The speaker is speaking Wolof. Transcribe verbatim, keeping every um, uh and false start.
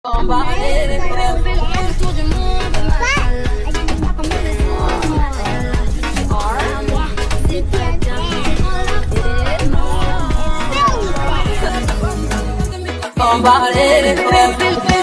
Embarquer les frères, fait le tour du monde. Embarquer les frères.